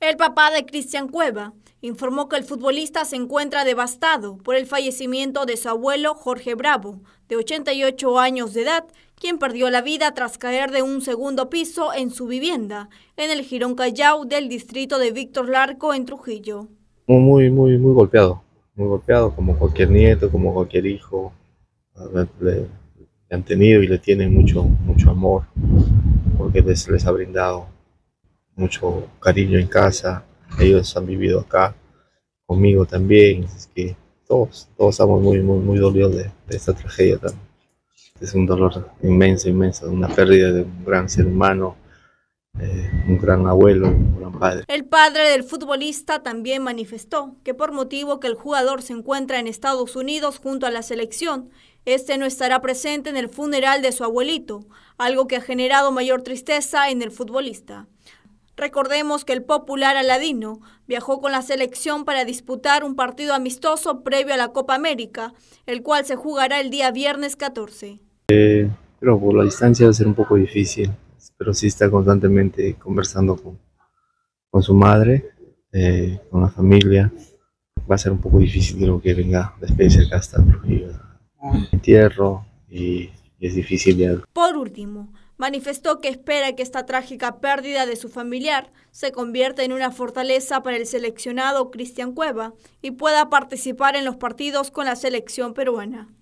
El papá de Cristian Cueva informó que el futbolista se encuentra devastado por el fallecimiento de su abuelo Jorge Bravo, de 88 años de edad, quien perdió la vida tras caer de un segundo piso en su vivienda, en el Jirón Callao del distrito de Víctor Larco, en Trujillo. Muy golpeado como cualquier nieto, como cualquier hijo. Le han tenido y le tienen mucho amor, porque les ha brindado mucho cariño en casa. Ellos han vivido acá conmigo también, es que todos estamos muy dolidos de esta tragedia también. Es un dolor inmenso, una pérdida de un gran ser humano, un gran abuelo, un gran padre. El padre del futbolista también manifestó que por motivo que el jugador se encuentra en Estados Unidos junto a la selección, este no estará presente en el funeral de su abuelito, algo que ha generado mayor tristeza en el futbolista. Recordemos que el popular Aladino viajó con la selección para disputar un partido amistoso previo a la Copa América, el cual se jugará el día viernes 14. Pero por la distancia va a ser un poco difícil, pero sí está constantemente conversando con su madre, con la familia. Va a ser un poco difícil, creo que venga después acá hasta Trujillo, entierro, y es difícil ya. Por último, manifestó que espera que esta trágica pérdida de su familiar se convierta en una fortaleza para el seleccionado Cristian Cueva y pueda participar en los partidos con la selección peruana.